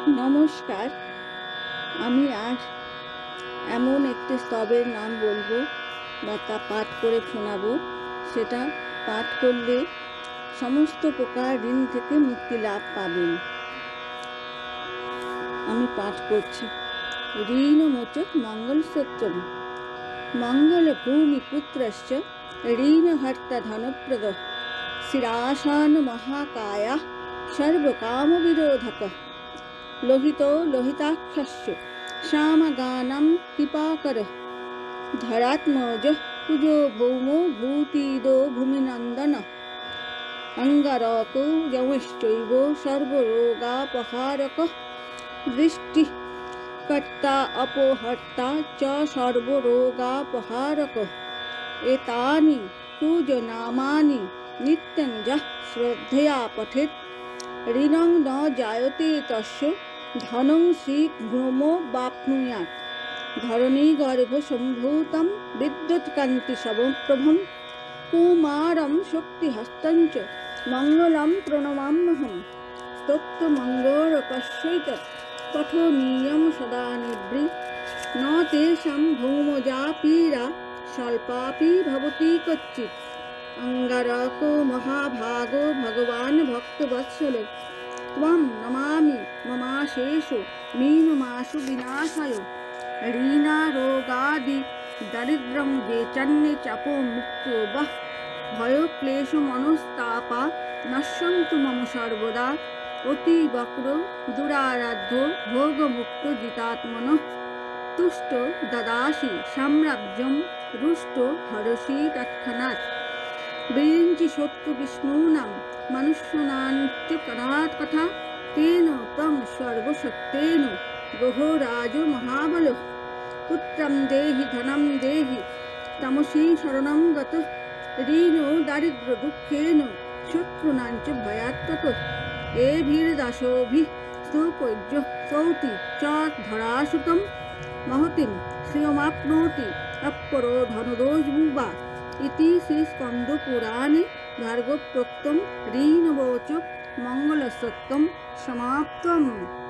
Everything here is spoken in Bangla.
নমস্কার। আমি আজ এমন একটি স্তবের নাম বলবো বা তা পাঠ করে শোনাবো। সেটা পাঠ করলে সমস্ত প্রকার ঋণ থেকে মুক্তি লাভ পাবেন। আমি পাঠ করছি। ঋণমোচক মঙ্গলসূত্রম মঙ্গলভূমিপুত্রশ্চ ঋণহর্তা ধনপ্রদ শিরাসান মহাকায়া সর্বকামবিরোধক লোহিতো লোহিতাক্ষস্য শ্যামগানম কৃপাকর ধরাত্মজ কুজো ভৌমো ভূতিদো ভূমিনন্দন অঙ্গারকো যমশ্চৈব সর্বরোগাপহারক দৃষ্টি কর্তা অপহর্তা চ সর্বরোগাপহারক এতানি তুজ নামানি নিত্যং যঃ শ্রদ্ধয়া পঠেৎ ঋণং ন জায়তে তস্য ধনং শীঘ্রমো বাপ্নুয়াৎ ধরণীগর্ভ সম্ভূতম বিদ্যুৎকান্তি সমপ্রভম কুমারম শক্তিহস্তঞ্চ মঙ্গলম প্রণমাম্যহম স্তোত্রমঙ্গলকস্যৈতৎ পঠনীয়ং সদা নিভৃ ন তেষাং ভৌমজা পীড়া স্বল্পাপি ভবতি কচ্চিৎ অঙ্গারকো মহাভাগো ভগবান ভক্তবৎসল ত্বং নমামি মমাশেষো মীনমাশু বিনাশায় ঋণারোগাদি দারিদ্র্যং বেচন্নে চাপো মৃত্যুবঃ ভয়ক্লেশো মনস্তাপা নশ্যন্তু মম সর্বদা অতি বক্র দুরারাধ্য ভোগমুক্ত জিতাত্মনঃ তুষ্ট দদাসি সাম্রাজ্যম রুষ্ট হরসি তৎক্ষণাৎ বিরিঞ্চি শত্রু বিষ্ণূনাং মনুষ্যানাঞ্চ কনাৎ কথা তেন তং সর্বশক্তেন গহরাজ মহাবলঃ পুত্রম দেহি ধনম দেহি তমসি শরণং গতঃ ঋণো দারিদ্র দুঃখেন শত্রুনাঞ্চ ভয়াত্ততঃ এভির্দাসোভিঃ স্তূপৈর্য স্তৌতি চ ধরাসুতম महतिं श्रियमाप्नोति अपरो धनदोषभुवा इति श्रीस्कन्दपुराणे भार्गवप्रोक्तं ऋणमोचक मंगलसूत्रं समाप्तम्।